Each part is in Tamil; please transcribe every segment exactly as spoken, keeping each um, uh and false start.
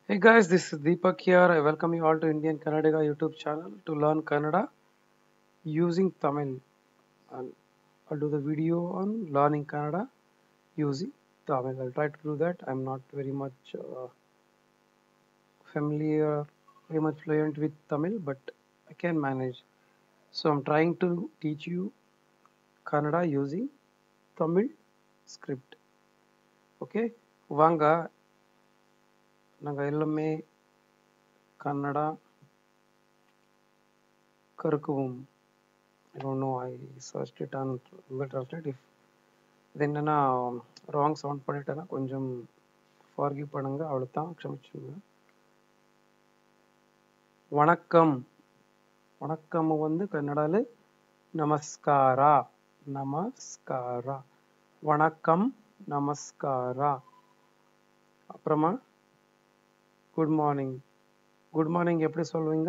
Hey guys, this is Deepak here. I welcome you all to Indian Kannadiga YouTube channel to learn Kannada using Tamil. And I'll do the video on learning Kannada using Tamil. I'll try to do that. I'm not very much uh, familiar, very much fluent with Tamil, but I can manage. So I'm trying to teach you Kannada using Tamil script. Okay, வாங்க நாங்கள் எல்லாமே Kannada கற்கவும். I don't know, I searched it on Google Translate. If இது என்னன்னா ராங் சவுண்ட் பண்ணிட்டேன்னா கொஞ்சம் ஃபார்கிவ் பண்ணுங்க, அவ்வளோதான், க்ஷமிச்சுங்க. வணக்கம் வணக்கம் வந்து கன்னடால நமஸ்காரா நமஸ்காரா வணக்கம் நமஸ்காரா. அப்புறமா குட் மார்னிங். குட் மார்னிங் எப்படி சொல்வீங்க?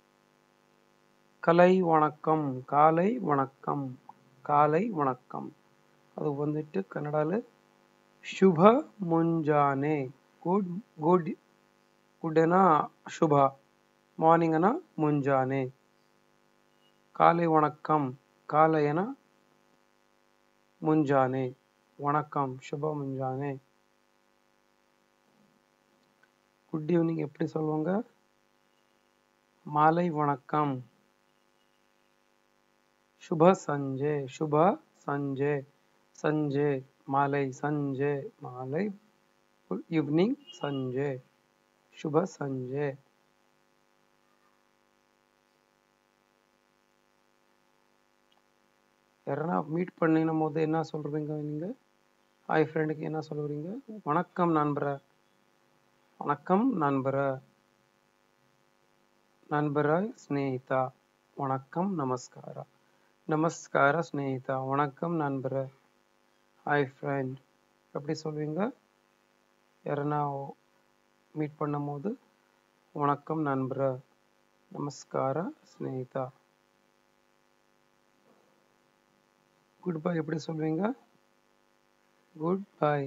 கலை வணக்கம் காலை வணக்கம் காலை வணக்கம். அது வந்துட்டு கன்னடால ಶುಭ ಮುಂಜಾನೆ. ಗುಡ್ ಗುಡ್ ಗುಡ್ಡೇನ ಶುಭ, ಮಾರ್ನಿಂಗನ ಮುಂಜಾನೆ. ಕಾலை வணக்கம் காலையன ಮುಂಜಾನೆ, வணக்கம் ಶುಭ ಮುಂಜಾನೆ. குட் ஈவினிங் எப்படி சொல்லுவாங்க? மாலை வணக்கம். ಶುಭ ಸಂಜೆ ಶುಭ ಸಂಜೆ ಸಂಜೆ மாலை ಸಂಜೆ மாலை ஈவினிங் ಸಂಜೆ ಶುಭ ಸಂಜೆ. யாரனா மீட் பண்ணின போது என்ன சொல்றீங்க நீங்க? ஹாய் ஃப்ரெண்டுக்கு என்ன சொல்றீங்க? வணக்கம் நண்பர, வணக்கம் நண்பர, நண்பர ಸ್ನೇಹಿತ, வணக்கம் நமஸ்கார, நமஸ்கார ಸ್ನೇಹಿತ, வணக்கம் நண்பர, ஹாய் ஃப்ரெண்ட். எப்படி சொல்வீங்க? யாரனா மீட் பண்ணும் போது வணக்கம் நண்பர, நமஸ்கார ಸ್ನೇಹಿತ. குட் பை எப்படி சொல்வீங்க? Good bye.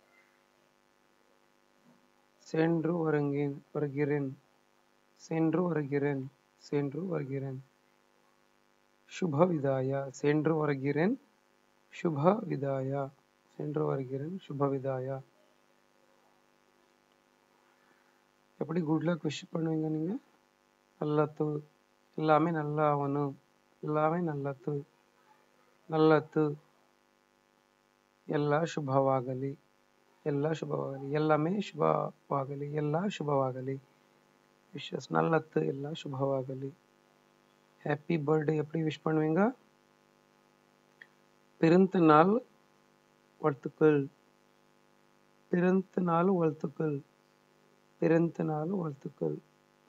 சென்று வருகிறேன் வருகிறேன் சென்று வருகிறேன் சென்று வருகிறேன். ಶುಭ ವಿದಾಯ சென்று வருகிறேன் ಶುಭ ವಿದಾಯ சென்று வருகிறேன் ಶುಭ ವಿದಾಯ. எப்படி குட் லக் விஷ் பண்ணுவீங்க நீங்க? நல்லத்து, எல்லாமே நல்லா ஆகணும், எல்லாமே நல்லத்து, நல்லத்து, ಎಲ್ಲ ಶುಭವಾಗಲಿ, ಎಲ್ಲ ಶುಭವಾಗಲಿ, ಎಲ್ಲமே ಶುಭವಾಗಲಿ, ಎಲ್ಲ ಶುಭವಾಗಲಿ. விஷஸ் நல்லத்து, ಎಲ್ಲ ಶುಭವಾಗಲಿ. ஹாப்பி பர்த்டே எப்படி விஷ் பண்ணுவீங்க? பிறந்த நாள் வாழ்த்துக்கள், பிறந்த நாள் வாழ்த்துக்கள், பிறந்த நாள் வாழ்த்துக்கள்.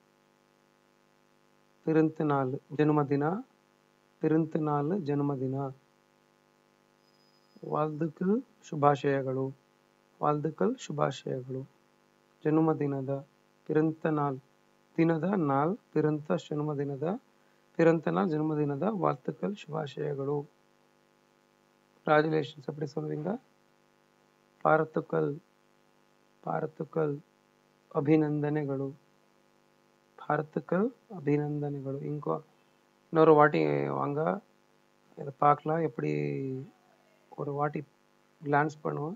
பிறந்த நாள் ಜನ್ಮದಿನ, பிறந்த நாள் ಜನ್ಮದಿನ. வாழ்த்துக்கள் ಶುಭಾಶಯಗಳು, வாழ்த்துக்கள் ಶುಭಾಶಯಗಳು. ಜನ್ಮದಿನದ பிறந்த நாள், ದಿನದ ನಾள் பிறந்த ಜನ್ಮದಿನದ பிறந்த நாள் ஜென்மதினದ வாழ்த்துக்கள் ಶುಭಾಶಯಗಳು. ಕಂಗ್ರಾಚುಲೇಷನ್ಸ್ எப்படி சொல்வீங்க? ಪಾರತುಕಲ್ ಪಾರತುಕಲ್ அபிநந்தனைಗಳು, பாரத்துக்கள் அபிநந்தனைಗಳು. இங்கோ இன்னொரு வாட்டி வாங்க, இதை பார்க்கலாம், எப்படி ஒரு வாட்டி கிளான்ஸ் பண்ணுவோம்.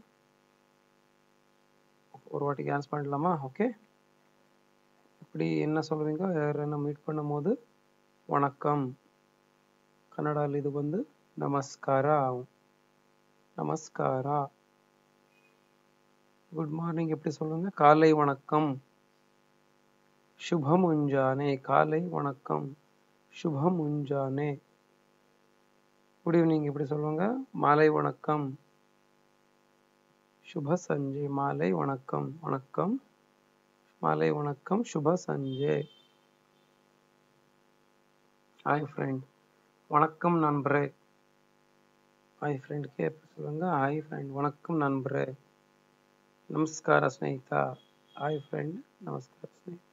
ஒரு வாட்டி கிளான்ஸ் பண்ணலாமா? ஓகே. இப்படி என்ன சொல்லுவீங்க யாரன்னா மீட் பண்ணும் போது? வணக்கம். கன்னடாவில் இது வந்து நமஸ்கார ஆகும், நமஸ்காரா. குட் மார்னிங் எப்படி சொல்லுங்க? காலை வணக்கம் ಶುಭ ಮುಂಜಾನೆ, காலை வணக்கம் ಶುಭ ಮುಂಜಾನೆ. குட் ஈவினிங் எப்படி சொல்லுவாங்க? மாலை வணக்கம் ಶುಭ ಸಂಜೆ, மாலை வணக்கம், வணக்கம் மாலை வணக்கம் ಶುಭ ಸಂಜೆ. ஹாய் ஃப்ரெண்ட், வணக்கம் நண்பரே. ஹாய் ஃப்ரெண்டுக்கே எப்படி சொல்லுவாங்க? ஹாய் ஃப்ரெண்ட், வணக்கம் நண்பரே. நமஸ்கார ಸ್ನೇಹಿತ, ஹாய் ஃப்ரெண்ட், நமஸ்கார ಸ್ನೇಹಿತ.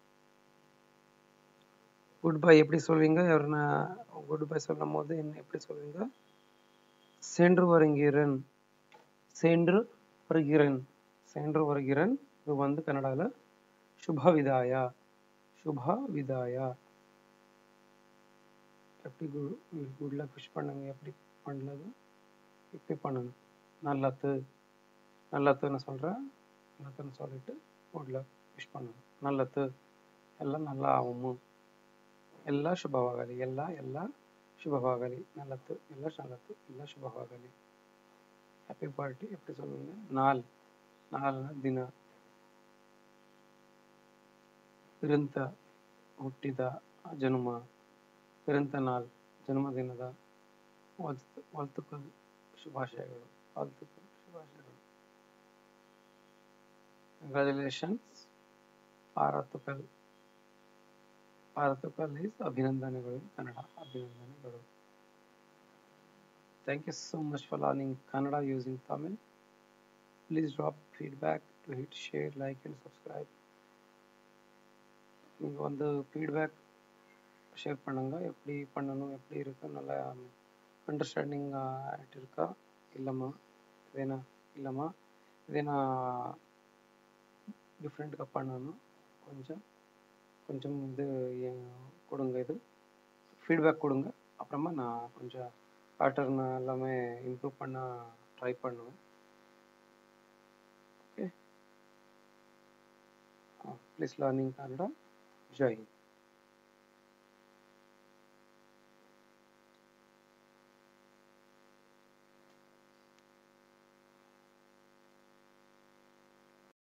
குட் பை எப்படி சொல்வீங்க? யாருன்னா குட் பை சொல்லும் போது என்ன எப்படி சொல்வீங்க? சென்று வருகிறேன், சென்று வருகிறேன், சென்று வருகிறேன். இது வந்து கன்னடாவில் Shubha Vidaya. Shubha Vidaya. எப்படி குட் லக் விஷ் பண்ணுங்க, எப்படி பண்ணது இப்படி பண்ணணும். நல்லது நல்லதுன்னு சொல்கிறேன், நல்லதுன்னு சொல்லிட்டு குட் லக் விஷ் பண்ணணும். நல்லது எல்லாம் நல்லா ஆகும், ಎಲ್ಲ ಶುಭವಾಗಲಿ, ಎಲ್ಲ ಎಲ್ಲ ಶುಭವಾಗಲಿ, நல்லது எல்லாம் நல்லது, எல்லாம் ಶುಭವಾಗಲಿ. ஹாப்பி பார்ட்டி எப்படி சொல்லுங்க. நாள் நாள்னா ದಿನ. பிறந்த ಹುಟ್ಟಿದ ಜನ್ಮ, பிறந்த நாள் ಜನ್ಮದಿನದ வாழ்த்துக்கள் ಶುಭಾಶಯಗಳು, வாழ்த்துக்கள் ಶುಭಾಶಯಗಳು. ಕಂಗ್ರಾಚುಲೇಷನ್ಸ್ ಪಾರತುಕಲ್. ಪಾರತುಕಲ್ ಈಸ್ ಅಭಿನಂದನೆಗಳು in ಕನ್ನಡ, ಅಭಿನಂದನೆಗಳು. Thank you so much for learning Kannada using Tamil. Please drop feedback to hit share, like and subscribe. நீங்கள் வந்து ஃபீட்பேக் ஷேர் பண்ணுங்கள், எப்படி பண்ணணும், எப்படி இருக்கு, நல்லா அண்டர்ஸ்டாண்டிங் ஆகிட்டு இருக்கா இல்லைம்மா, இதேனா இல்லைம்மா இதேனா டிஃப்ரெண்ட்டாக பண்ணணும், கொஞ்சம் கொஞ்சம் இது கொடுங்க, இது ஃபீட்பேக் கொடுங்க. அப்புறமா நான் கொஞ்சம் பேட்டர்ன் எல்லாமே இம்ப்ரூவ் பண்ண ட்ரை பண்ணுவேன். Okay, please learning Kannada. Jai Hind.